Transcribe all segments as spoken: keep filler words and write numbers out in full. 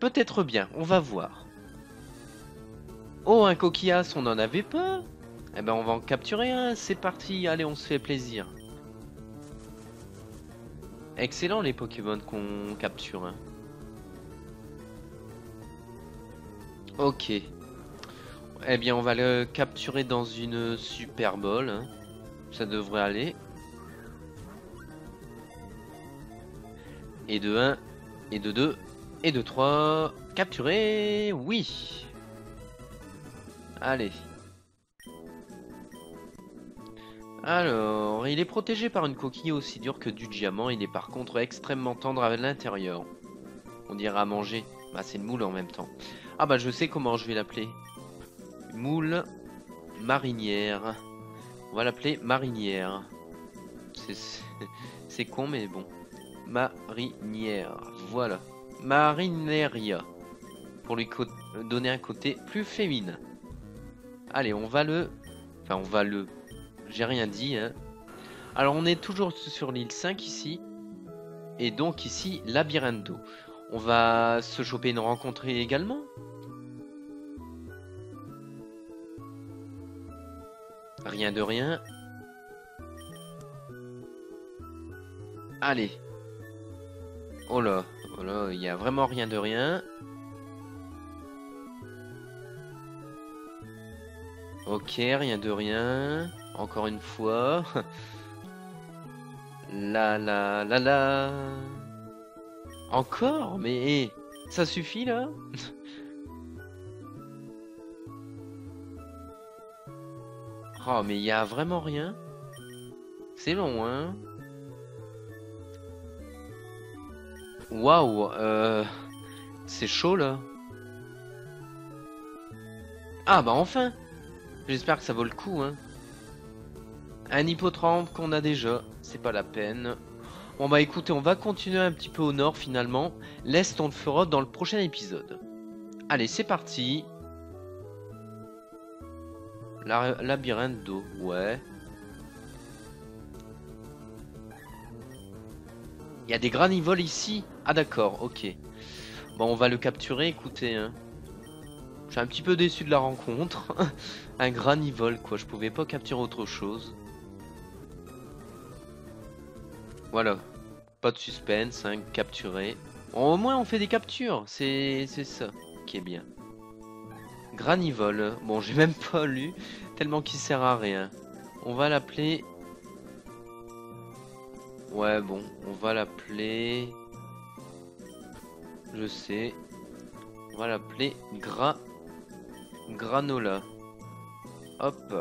peut-être bien, on va voir. Oh, un coquillage, on n'en avait pas? Eh ben, on va en capturer un, c'est parti, allez, on se fait plaisir. Excellent les Pokémon qu'on capture. Hein. Ok. Eh bien, on va le capturer dans une Super Bowl. Hein. Ça devrait aller. Et de un, et de deux, et de trois. Capturer, oui. Allez. Alors, il est protégé par une coquille aussi dure que du diamant. Il est par contre extrêmement tendre à l'intérieur. On dirait à manger. Bah, c'est une moule en même temps. Ah bah, je sais comment je vais l'appeler. Moule marinière. On va l'appeler marinière. C'est con, mais bon. Marinière. Voilà. Marineria. Pour lui donner un côté plus féminin. Allez, on va le... Enfin, on va le... J'ai rien dit, hein. Alors, on est toujours sur l'île cinq ici. Et donc, ici, labyrinthe d'eau. On va se choper une rencontre également. Rien de rien. Allez. Oh là, oh là, il y a vraiment rien de rien. Ok, rien de rien. Encore une fois. La la la la. Encore? Mais hey, ça suffit là? Oh, mais il y a vraiment rien. C'est long, hein? Waouh, euh, c'est chaud là. Ah bah enfin. J'espère que ça vaut le coup, hein. Un hippotrampe qu'on a déjà, c'est pas la peine. Bon bah écoutez, on va continuer un petit peu au nord finalement. L'est, on le fera dans le prochain épisode. Allez, c'est parti. La labyrinthe d'eau, ouais. Il y a des granivoles ici. Ah d'accord, ok. Bon, on va le capturer, écoutez. Hein. Je suis un petit peu déçu de la rencontre. Un granivole, quoi. Je pouvais pas capturer autre chose. Voilà. Pas de suspense, hein, capturé. Bon, au moins, on fait des captures. C'est ça qui est bien. Granivole. Bon, j'ai même pas lu. Tellement qu'il sert à rien. On va l'appeler... Ouais, bon. On va l'appeler... Je sais. On va l'appeler Gra... Granola. Hop.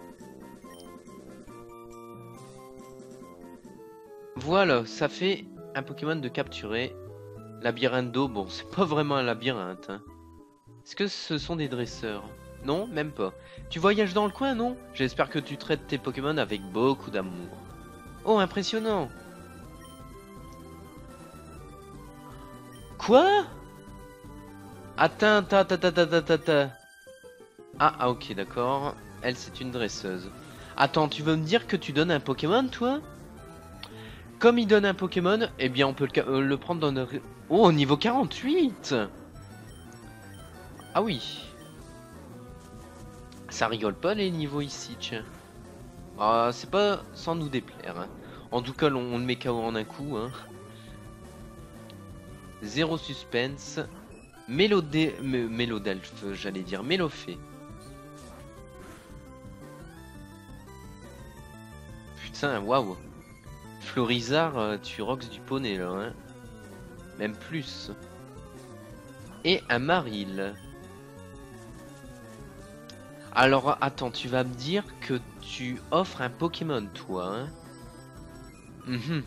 Voilà, ça fait un Pokémon de capturer. Labyrinthe d'eau, bon, c'est pas vraiment un labyrinthe. Hein. Est-ce que ce sont des dresseurs? Non, même pas. Tu voyages dans le coin, non? J'espère que tu traites tes Pokémon avec beaucoup d'amour. Oh, impressionnant! Quoi? Attends, attends, attends, attends, attends, attends. Ah, ah, ok, d'accord. Elle, c'est une dresseuse. Attends, tu veux me dire que tu donnes un Pokémon, toi? Comme il donne un Pokémon, eh bien, on peut le, euh, le prendre dans notre... Oh, niveau quarante-huit! Ah oui. Ça rigole pas, les niveaux ici, tiens. Ah, c'est pas sans nous déplaire. Hein. En tout cas, on, on le met K O en un coup. Hein. Zéro suspense. Mélodé... Mélodelfe, j'allais dire. Mélofée. Putain, waouh. Florizard, tu rocks du poney là, hein. Même plus. Et un Maril. Alors, attends, tu vas me dire que tu offres un Pokémon, toi, hein. Mmh.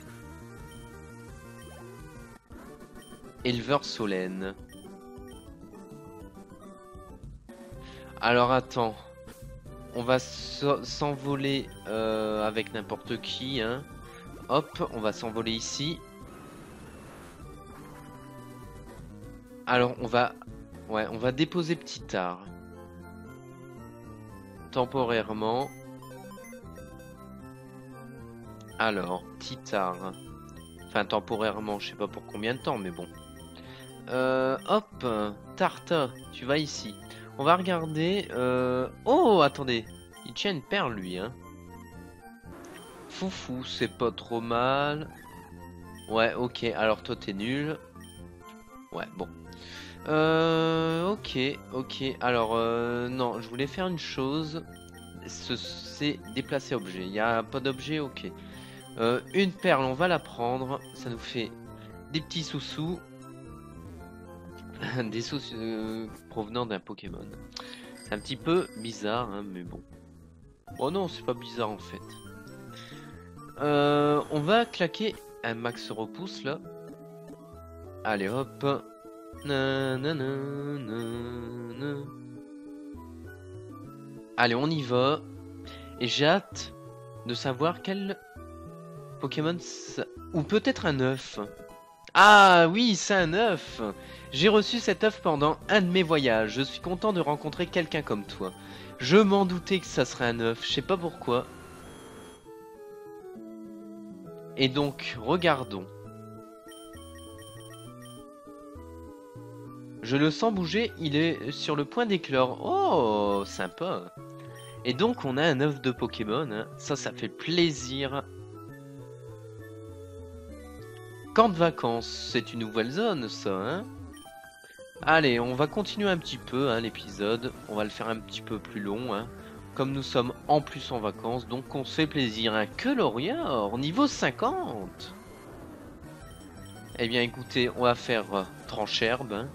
Éleveur Solène. Alors, attends. On va s'envoler euh, avec n'importe qui, hein. Hop, on va s'envoler ici. Alors, on va... Ouais, on va déposer Petit Art. Temporairement. Alors, Petit Art. Enfin, temporairement, je sais pas pour combien de temps, mais bon. Euh, hop, Tarta, tu vas ici. On va regarder. Euh... Oh, attendez. Il tient une perle, lui. Hein. Foufou, c'est pas trop mal. Ouais, ok. Alors, toi, t'es nul. Ouais, bon. Euh, ok, ok. Alors, euh, non, je voulais faire une chose. C'est déplacer objet. Il n'y a pas d'objet, ok. Euh, une perle, on va la prendre. Ça nous fait des petits sous-sous. Des sous euh, provenant d'un Pokémon. C'est un petit peu bizarre, hein, mais bon. Oh non, c'est pas bizarre en fait. Euh, on va claquer un max repousse là. Allez hop. Na, na, na, na, na. Allez, on y va. Et j'ai hâte de savoir quel Pokémon ça... Ou peut-être un œuf. Ah oui, c'est un œuf. J'ai reçu cet œuf pendant un de mes voyages. Je suis content de rencontrer quelqu'un comme toi. Je m'en doutais que ça serait un œuf. Je sais pas pourquoi. Et donc, regardons. Je le sens bouger. Il est sur le point d'éclore. Oh, sympa. Et donc, on a un œuf de Pokémon. Hein. Ça, ça fait plaisir. Camp de vacances. C'est une nouvelle zone, ça, hein. Allez, on va continuer un petit peu hein, l'épisode. On va le faire un petit peu plus long. Hein. Comme nous sommes en plus en vacances, donc on se fait plaisir. Hein. Que Lorior, niveau cinquante. Eh bien écoutez, on va faire euh, trancherbe. Hein.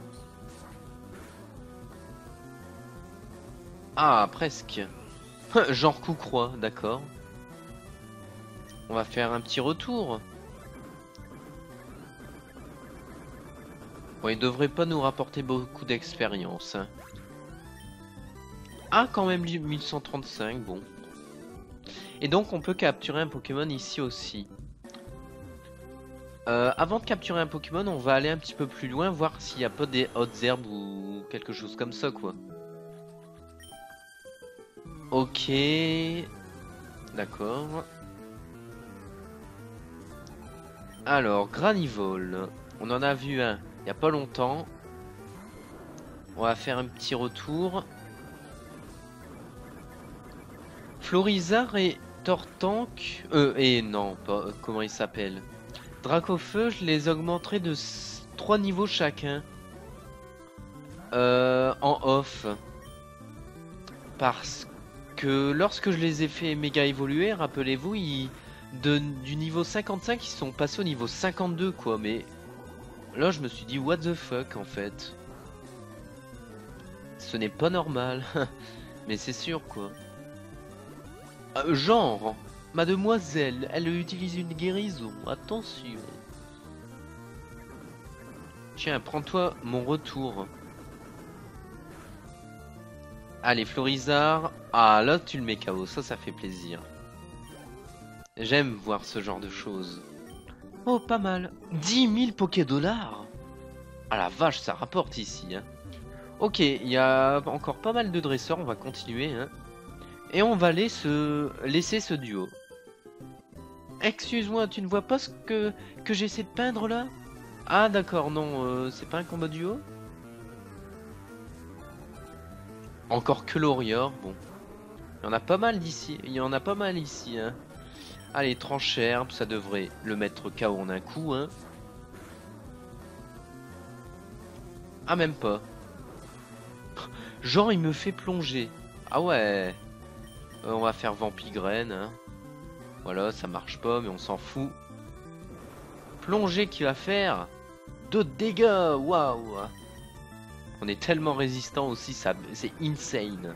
Ah, presque. Genre coup-croix, d'accord. On va faire un petit retour. Bon, il devrait pas nous rapporter beaucoup d'expérience. Hein. Ah, quand même mille cent trente-cinq, bon. Et donc, on peut capturer un Pokémon ici aussi. Euh, avant de capturer un Pokémon, on va aller un petit peu plus loin, voir s'il n'y a pas des hautes herbes ou quelque chose comme ça, quoi. Ok. D'accord. Alors, Granivole. On en a vu un il n'y a pas longtemps. On va faire un petit retour. Florizard et Tortank. Euh, et non, pas, euh, comment il s'appelle. Dracofeu, je les augmenterai de trois niveaux chacun. Euh, en off. Parce que lorsque je les ai fait méga évoluer, rappelez-vous, ils, de, du niveau cinquante-cinq, ils sont passés au niveau cinquante-deux, quoi. Mais là, je me suis dit, what the fuck, en fait. Ce n'est pas normal. Mais c'est sûr, quoi. Euh, genre, mademoiselle, elle utilise une guérison. Attention. Tiens, prends-toi mon retour. Allez, Florizard. Ah, là, tu le mets K O. Ça, ça fait plaisir. J'aime voir ce genre de choses. Oh, pas mal. dix mille Poké-Dollars. Ah la vache, ça rapporte ici. Hein. Ok, il y a encore pas mal de dresseurs. On va continuer. Hein. Et on va laisser ce, laisser ce duo. Excuse-moi, tu ne vois pas ce que, que j'essaie de peindre là? Ah d'accord, non, euh, c'est pas un combat duo? Encore que Lorior, bon. Il y en a pas mal d'ici, il y en a pas mal ici. Hein. Allez, trancherbe, ça devrait le mettre K O en un coup. Hein. Ah même pas. Genre il me fait plonger. Ah ouais. Euh, on va faire Vampigraine. Hein. Voilà, ça marche pas, mais on s'en fout. Plongée qui va faire deux dégâts. Waouh. On est tellement résistant aussi, ça, c'est insane.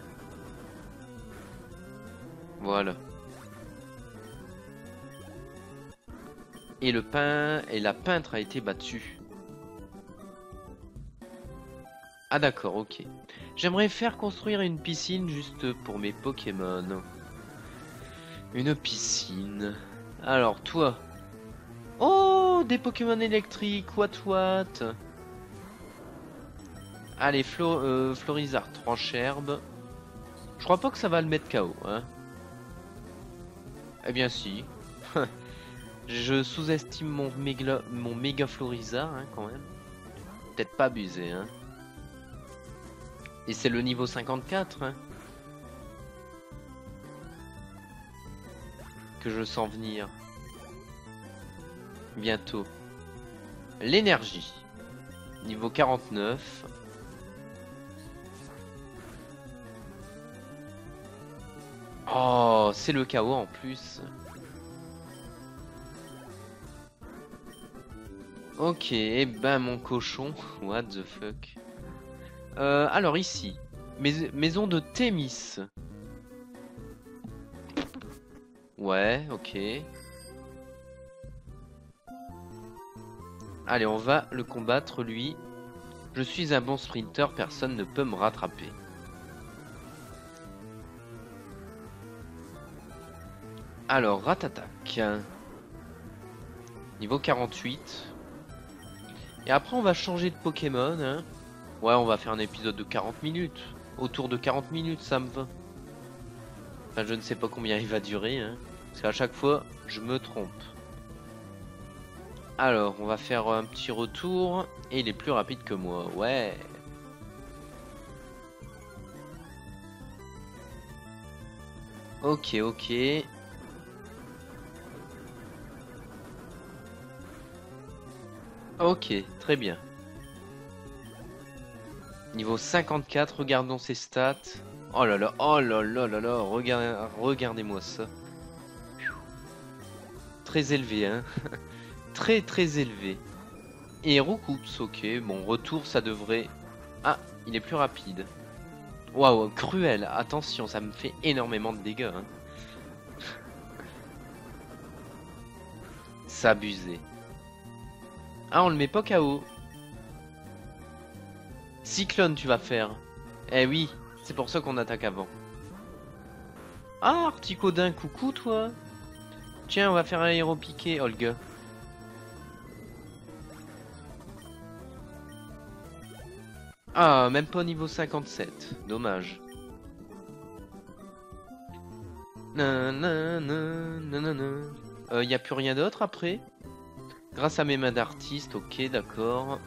Voilà. Et le pain et la peintre a été battue. Ah d'accord, ok. J'aimerais faire construire une piscine juste pour mes Pokémon. Une piscine. Alors toi. Oh, des Pokémon électriques. What what. Allez, Flo, euh, Florizard, trancherbe. Je crois pas que ça va le mettre K O. Hein. Eh bien si. Je sous-estime mon méga, mon méga Florizard hein, quand même. peut-être pas abuser, hein. Et c'est le niveau cinquante-quatre, hein, que je sens venir. Bientôt. L'énergie. Niveau quarante-neuf. Oh, c'est le chaos en plus. Ok, et ben mon cochon. What the fuck. Euh, alors ici. Mais maison de Thémis. Ouais, ok. Allez, on va le combattre, lui. Je suis un bon sprinter, personne ne peut me rattraper. Alors, Ratatak. Niveau quarante-huit. Et après, on va changer de Pokémon. Hein. Ouais, on va faire un épisode de quarante minutes. Autour de quarante minutes, ça me va. Enfin, je ne sais pas combien il va durer. Hein, parce qu'à chaque fois, je me trompe. Alors, on va faire un petit retour. Et il est plus rapide que moi. Ouais. Ok, ok. Ok, très bien. Niveau cinquante-quatre, regardons ses stats. Oh là là, oh là là là là, regardez, regardez-moi ça. Très élevé, hein. Très très élevé. Et Roucoups, ok, bon, retour, ça devrait... Ah, il est plus rapide. Waouh, cruel, attention, ça me fait énormément de dégâts. Hein. S'abuser. Ah, on le met pas K O. Cyclone, tu vas faire. Eh oui, c'est pour ça qu'on attaque avant. Ah, Articodin, coucou toi. Tiens, on va faire un aéropiqué, Olga. Ah, même pas au niveau cinquante-sept. Dommage. Il euh, y a plus rien d'autre après. Grâce à mes mains d'artiste, ok, d'accord.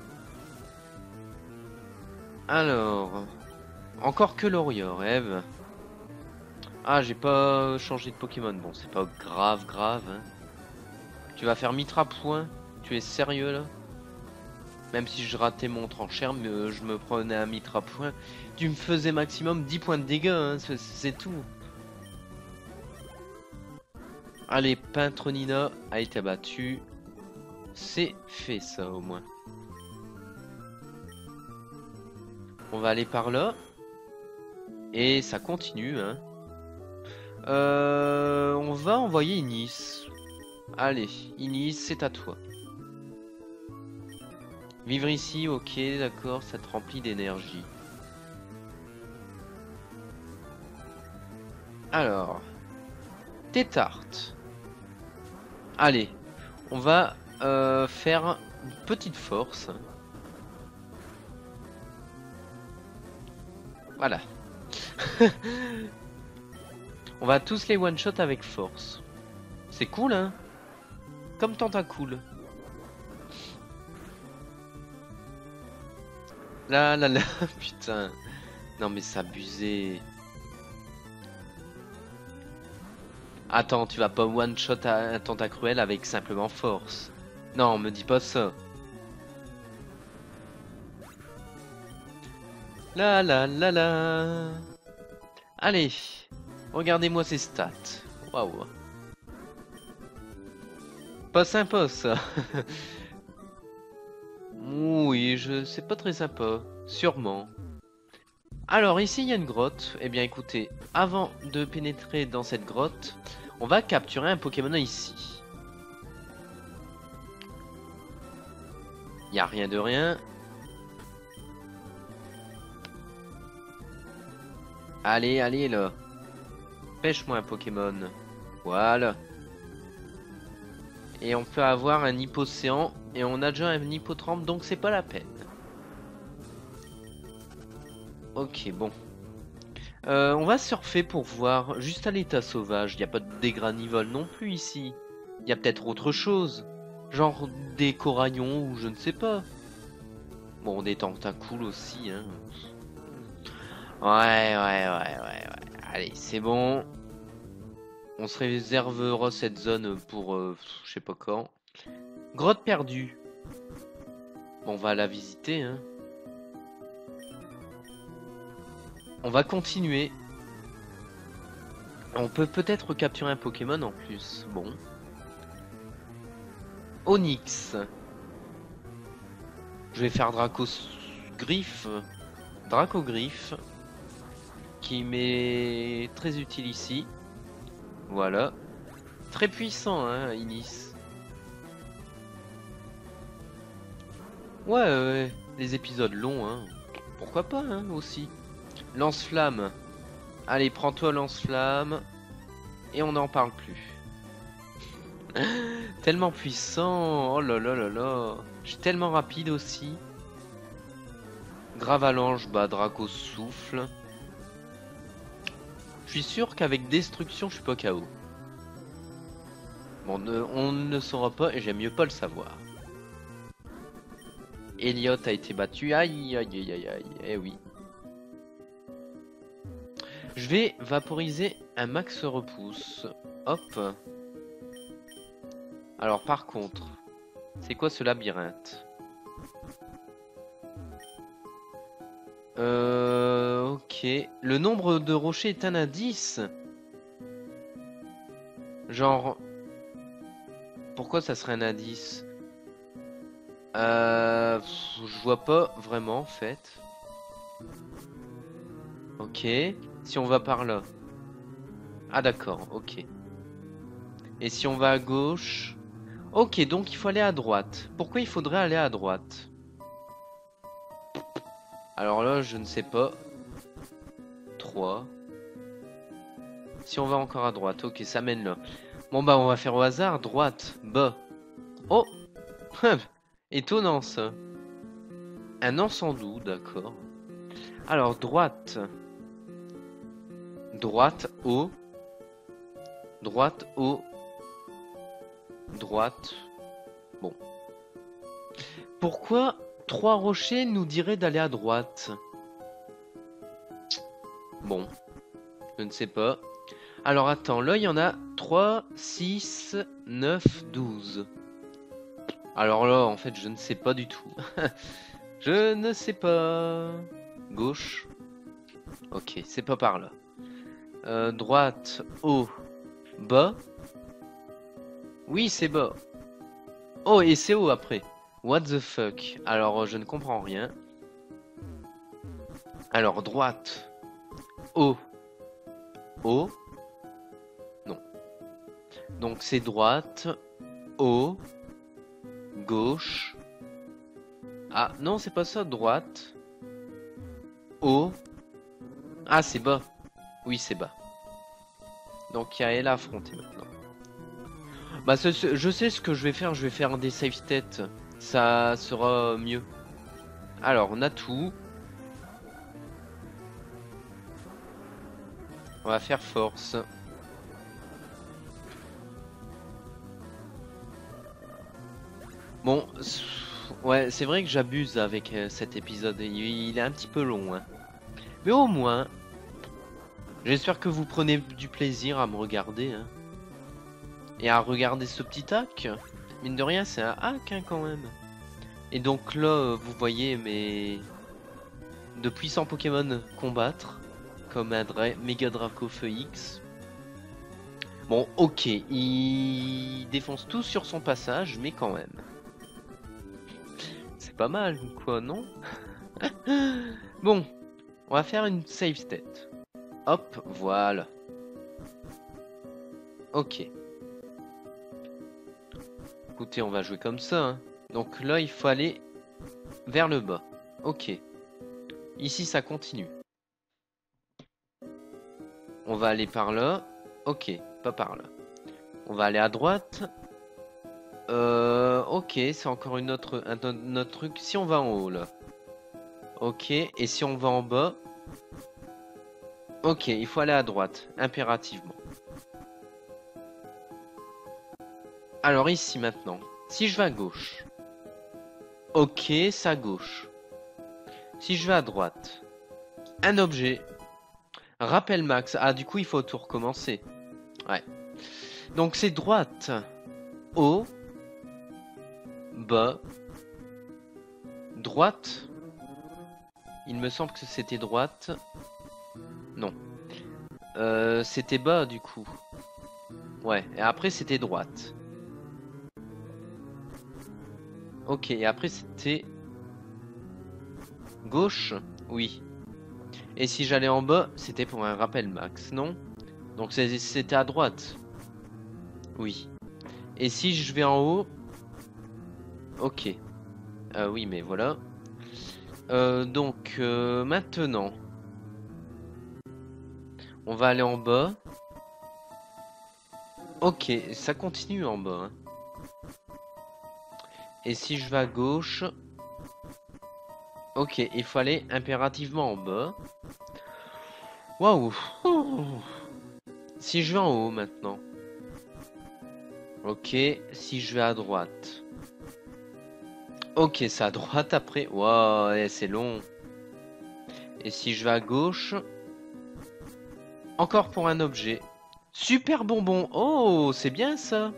Alors... Encore que Lorior, Eve. Ah, j'ai pas changé de Pokémon. Bon, c'est pas grave, grave. Hein. Tu vas faire Mitra point. Tu es sérieux là? Même si je ratais mon tranchère, mais euh, je me prenais un Mitra point. Tu me faisais maximum dix points de dégâts, hein, c'est tout. Allez, Pintronina a été abattu. C'est fait ça au moins. On va aller par là. Et ça continue, hein. Euh, on va envoyer Inis. Allez, Inis, c'est à toi. Vivre ici, ok, d'accord, ça te remplit d'énergie. Alors, Tétarte. Allez, on va euh, faire une petite force. Voilà. On va tous les one-shot avec force. C'est cool, hein? Comme Tentacool. Là, là, là, putain. Non, mais c'est abusé. Attends, tu vas pas one-shot un Tentacruel avec simplement force. Non, me dis pas ça. Là, là, là, là. Allez, regardez-moi ces stats. Waouh. Pas sympa ça. Oui, je c'est pas très sympa, sûrement. Alors ici il y a une grotte. Eh bien écoutez, avant de pénétrer dans cette grotte, on va capturer un Pokémon ici. Il n'y a rien de rien. Allez, allez là. Pêche-moi un Pokémon. Voilà. Et on peut avoir un Hippocéan. Et on a déjà un Hippotrampe, donc c'est pas la peine. Ok, bon. Euh, on va surfer pour voir. Juste à l'état sauvage. Il n'y a pas de dégranivole non plus ici. Il y a peut-être autre chose. Genre des coraillons ou je ne sais pas. Bon, des tentacules aussi, hein. Ouais, ouais, ouais, ouais, ouais. Allez, c'est bon. On se réservera cette zone pour euh, je sais pas quand. Grotte perdue. Bon, on va la visiter, hein. On va continuer. On peut peut-être capturer un Pokémon en plus. Bon. Onyx. Je vais faire Dracos Griffe. Dracogriffe. Qui m'est très utile ici. Voilà. Très puissant, hein, Inis. Ouais, ouais, les épisodes longs, hein. Pourquoi pas, hein, aussi. Lance-flamme. Allez, prends-toi lance-flamme. Et on n'en parle plus. Tellement puissant. Oh là là là là. Je suis tellement rapide aussi. Gravalanche, bah Draco souffle. Je suis sûr qu'avec destruction, je suis pas K O. Bon, ne, on ne saura pas et j'aime mieux pas le savoir. Elliot a été battu. Aïe, aïe, aïe, aïe, aïe. Eh oui. Je vais vaporiser un max repousse. Hop. Alors par contre, c'est quoi ce labyrinthe? Euh... Ok. Le nombre de rochers est un indice. Genre... Pourquoi ça serait un indice? Euh... Je vois pas vraiment en fait. Ok. Si on va par là. Ah d'accord, ok. Et si on va à gauche... Ok, donc il faut aller à droite. Pourquoi il faudrait aller à droite? Alors là, je ne sais pas. trois. Si on va encore à droite, ok, ça mène là. Bon bah on va faire au hasard, droite, bas. Oh. Étonnant ça. Un encendou, d'accord. Alors droite. Droite, haut. Droite, haut. Droite. Bon. Pourquoi trois rochers nous diraient d'aller à droite? Bon. Je ne sais pas. Alors attends, là il y en a trois, six, neuf, douze. Alors là, en fait, je ne sais pas du tout. Je ne sais pas. Gauche. Ok, c'est pas par là. Euh, droite, haut, bas. Oui, c'est bas. Oh, et c'est haut après. What the fuck? Alors, je ne comprends rien. Alors, droite, haut, haut. Non. Donc, c'est droite, haut, gauche. Ah, non, c'est pas ça. Droite, haut. Ah, c'est bas. Oui, c'est bas. Donc, il y a elle à affronter maintenant. Bah, ce, ce, je sais ce que je vais faire. Je vais faire des save states. Ça sera mieux. Alors, on a tout. On va faire force. Bon, ouais, c'est vrai que j'abuse avec euh, cet épisode. Il, il est un petit peu long, hein. Mais au moins, j'espère que vous prenez du plaisir à me regarder, hein. Et à regarder ce petit hack. Mine de rien, c'est un hack, hein, quand même. Et donc là, euh, vous voyez mes de puissants Pokémon combattre, comme un Dra Mega Dracofeu X. Bon, ok, il défonce tout sur son passage, mais quand même. C'est pas mal, quoi, non? Bon, on va faire une save state. Hop, voilà. Ok. Écoutez, on va jouer comme ça, hein. Donc là, il faut aller vers le bas. Ok. Ici, ça continue. On va aller par là. Ok, pas par là. On va aller à droite. Euh, ok, c'est encore une autre, un, un autre truc. Si on va en haut, là. Ok, et si on va en bas. Ok, il faut aller à droite, impérativement. Alors ici, maintenant. Si je vais à gauche. Ok, c'est à gauche. Si je vais à droite, un objet. Rappel max. Ah, du coup, il faut tout recommencer. Ouais. Donc, c'est droite. Haut. Bas. Droite. Il me semble que c'était droite. Non. Euh, c'était bas, du coup. Ouais. Et après, c'était droite. Ok. Et après, c'était... Gauche. Oui. Et si j'allais en bas, c'était pour un rappel max, non? Donc c'était à droite. Oui. Et si je vais en haut... Ok. Euh, oui, mais voilà. Euh, donc, euh, maintenant... On va aller en bas. Ok, ça continue en bas. Hein. Et si je vais à gauche... Ok, il faut aller impérativement en bas. Waouh. Si je vais en haut maintenant. Ok, si je vais à droite. Ok, c'est à droite après. Waouh, ouais, c'est long. Et si je vais à gauche. Encore pour un objet. Super bonbon. Oh, c'est bien ça.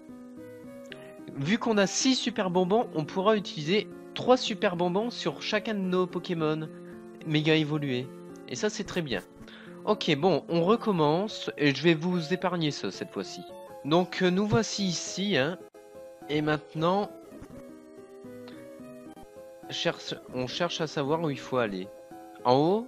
Vu qu'on a six super bonbons, on pourra utiliser trois super bonbons sur chacun de nos Pokémon méga évolués. Et ça, c'est très bien. Ok, bon, on recommence. Et je vais vous épargner ça cette fois-ci. Donc, euh, nous voici ici. Hein, et maintenant... Cherche, on cherche à savoir où il faut aller. En haut?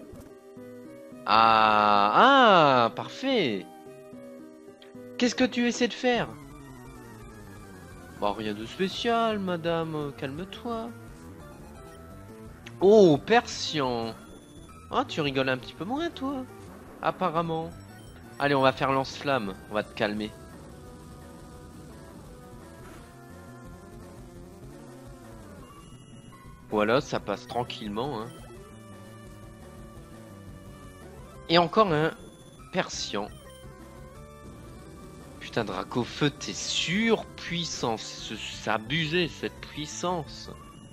Ah, ah, parfait. Qu'est-ce que tu essaies de faire? Bah, rien de spécial, madame. Calme-toi. Oh, Persian. Ah, tu rigoles un petit peu moins, toi. Apparemment. Allez, on va faire lance-flamme. On va te calmer. Voilà, ça passe tranquillement. Hein. Et encore un Persian. Putain, Dracofeu, t'es surpuissant. C'est abusé, cette puissance.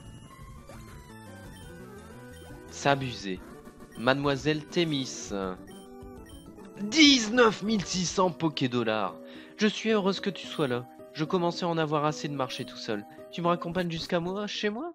C'est abusé. Mademoiselle Thémis. dix-neuf mille six cents Poké-Dollars. Je suis heureuse que tu sois là. Je commençais à en avoir assez de marcher tout seul. Tu me raccompagnes jusqu'à moi, chez moi?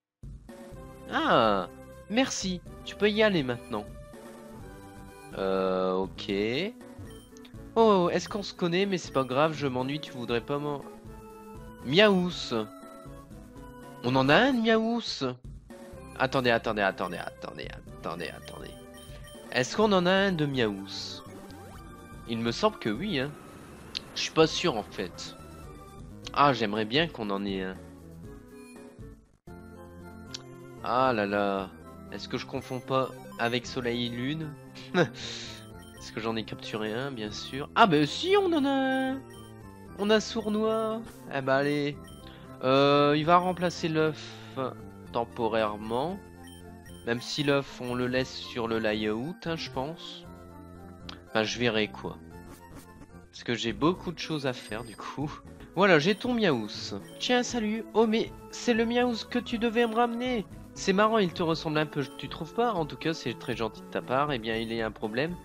Ah, merci. Tu peux y aller maintenant. Euh, ok. Oh, est-ce qu'on se connaît? Mais c'est pas grave, je m'ennuie, tu voudrais pas m'en... Miaous. On en a un de Miaous? Attendez, attendez, attendez, attendez, attendez, attendez. Est-ce qu'on en a un de Miaous? Il me semble que oui, hein. Je suis pas sûr en fait. Ah, j'aimerais bien qu'on en ait un. Ah là là. Est-ce que je confonds pas avec Soleil et Lune? Est-ce que j'en ai capturé un, bien sûr? Ah bah si, on en a un. On a Sournois. Eh bah allez. Euh, il va remplacer l'œuf temporairement. Même si l'œuf, on le laisse sur le layout, hein, je pense. Enfin, je verrai quoi. Parce que j'ai beaucoup de choses à faire, du coup. Voilà, j'ai ton Miaous. Tiens, salut. Oh, mais c'est le Miaous que tu devais me ramener. C'est marrant, il te ressemble un peu, tu trouves pas? En tout cas, c'est très gentil de ta part. Eh bien, il y a un problème.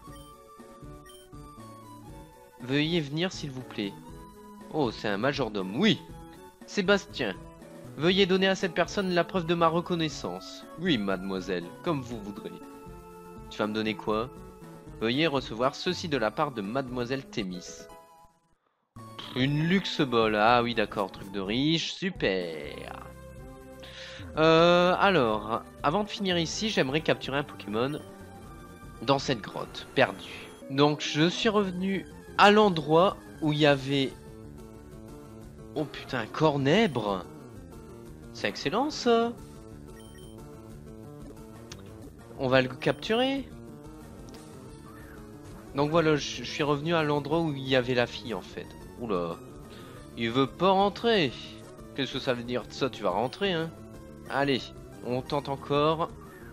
Veuillez venir, s'il vous plaît. Oh, c'est un majordome. Oui. Sébastien. Veuillez donner à cette personne la preuve de ma reconnaissance. Oui, mademoiselle, comme vous voudrez. Tu vas me donner quoi? Veuillez recevoir ceci de la part de mademoiselle Thémis. Une luxe ball. Ah oui, d'accord, truc de riche. Super. Euh, alors, avant de finir ici, j'aimerais capturer un Pokémon dans cette grotte, perdue. Donc, je suis revenu à l'endroit où il y avait... Oh putain, un cornèbre. C'est excellent ça. On va le capturer. Donc voilà, je suis revenu à l'endroit où il y avait la fille en fait. Oula. Il veut pas rentrer. Qu'est-ce que ça veut dire ça? Tu vas rentrer hein. Allez, on tente encore.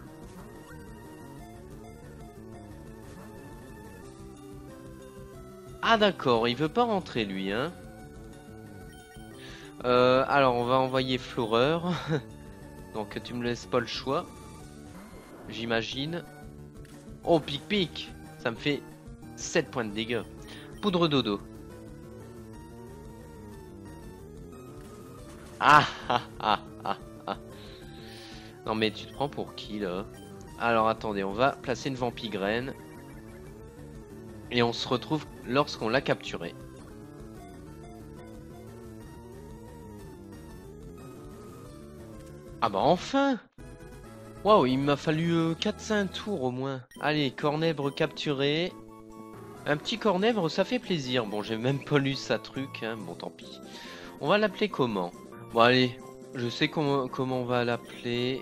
Ah d'accord, il veut pas rentrer lui hein. Euh, alors on va envoyer Floreur. Donc tu me laisses pas le choix. j'imagine. Oh, pic-pic. Ça me fait sept points de dégâts. Poudre dodo. Ah ah ah ah ah. Non mais tu te prends pour qui là? Alors attendez, on va placer une vampigraine. Et on se retrouve lorsqu'on l'a capturé. Ah bah enfin! Waouh, il m'a fallu euh, quatre cinq tours au moins. Allez, cornèvre capturé. Un petit cornèvre, ça fait plaisir. Bon, j'ai même pas lu sa truc, hein. Bon, tant pis. On va l'appeler comment? Bon, allez, je sais comment, comment on va l'appeler.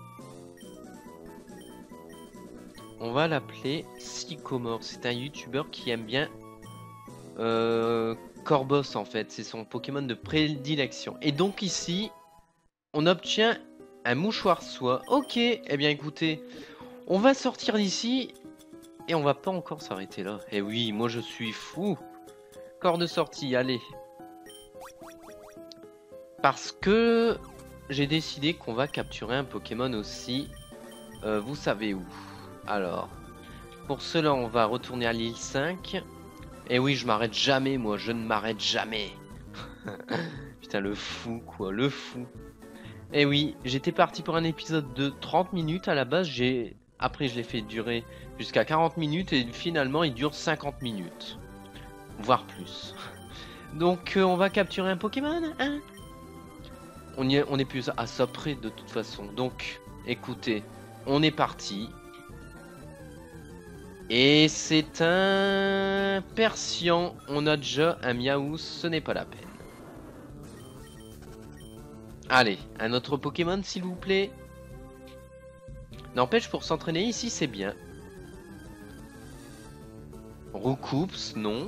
On va l'appeler Sycomore. C'est un youtubeur qui aime bien euh, Corboss en fait. C'est son Pokémon de prédilection. Et donc ici, on obtient un mouchoir soie. Ok, eh bien écoutez, on va sortir d'ici et on va pas encore s'arrêter là. Eh oui, moi je suis fou. Corps de sortie, allez. Parce que j'ai décidé qu'on va capturer un Pokémon aussi. Euh, vous savez où? Alors, pour cela, on va retourner à l'île cinq. Et oui, je m'arrête jamais, moi, je ne m'arrête jamais. Putain, le fou, quoi, le fou. Et oui, j'étais parti pour un épisode de trente minutes à la base. J'ai Après, je l'ai fait durer jusqu'à quarante minutes et finalement, il dure cinquante minutes. Voire plus. Donc, euh, on va capturer un Pokémon, hein? On y est, on est plus à ça près de toute façon. Donc, écoutez, on est parti. Et c'est un Persian. On a déjà un Miaous, ce n'est pas la peine. Allez, un autre Pokémon s'il vous plaît. N'empêche, pour s'entraîner ici, c'est bien. Roucoups, non.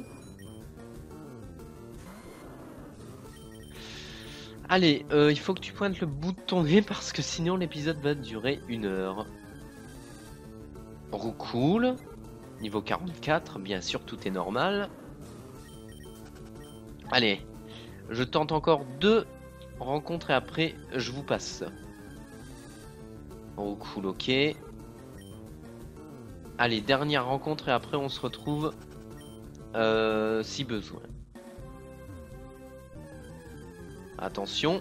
Allez, euh, il faut que tu pointes le bout de ton nez parce que sinon l'épisode va durer une heure. Roucoule. Niveau quarante-quatre, bien sûr, tout est normal. Allez, je tente encore deux rencontres et après, je vous passe. Oh, cool, ok. Allez, dernière rencontre et après, on se retrouve euh, si besoin. Attention.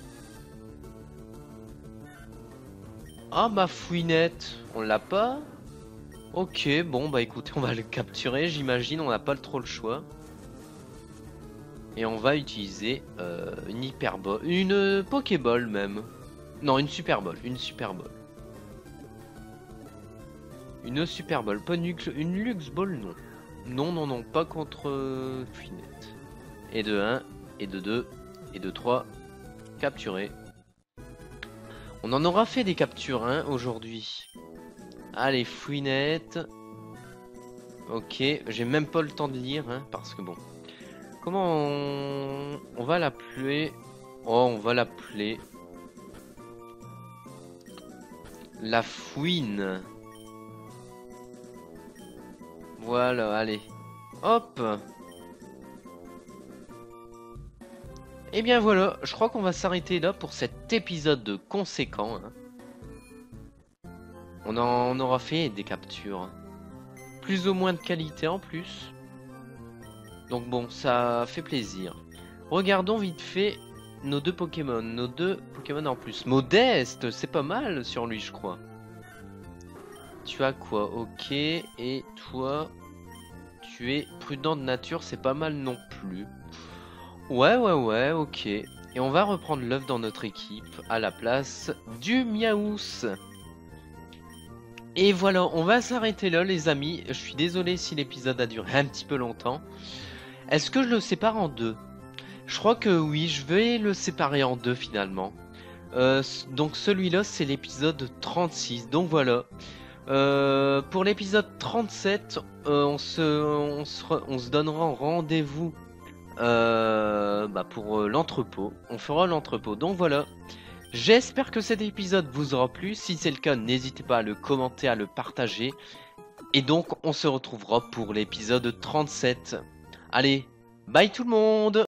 Ah, ma fouinette, on l'a pas? Ok, bon bah écoutez, on va le capturer, j'imagine, on n'a pas trop le choix. Et on va utiliser euh, une hyperbole, une Pokéball même. Non, une Super Ball, une Super Ball. Une Super Ball, pas une, une Lux Ball, non. Non, non, non, pas contre euh, Fouinette. Et de un, et de deux, et de trois, capturé. On en aura fait des captures hein, aujourd'hui. Allez, Fouinette. Ok, j'ai même pas le temps de lire, hein, parce que bon. Comment on, on va l'appeler? Oh, on va l'appeler la Fouine. Voilà, allez. Hop. Et bien voilà, je crois qu'on va s'arrêter là pour cet épisode conséquent. Hein. On en aura fait des captures. Plus ou moins de qualité en plus. Donc bon, ça fait plaisir. Regardons vite fait nos deux Pokémon. Nos deux Pokémon en plus. Modeste, c'est pas mal sur lui, je crois. Tu as quoi? Ok. Et toi, tu es prudent de nature, c'est pas mal non plus. Ouais, ouais, ouais, ok. Et on va reprendre l'œuf dans notre équipe à la place du Miaous. Et voilà, on va s'arrêter là les amis. Je suis désolé si l'épisode a duré un petit peu longtemps. Est-ce que je le sépare en deux? Je crois que oui, je vais le séparer en deux finalement. Euh, donc celui-là c'est l'épisode trente-six. Donc voilà. Euh, pour l'épisode trente-sept, euh, on, se, on, se, on se donnera rendez-vous euh, bah pour euh, l'entrepôt. On fera l'entrepôt. Donc voilà. J'espère que cet épisode vous aura plu. Si c'est le cas, n'hésitez pas à le commenter, à le partager. Et donc, on se retrouvera pour l'épisode trente-sept. Allez, bye tout le monde!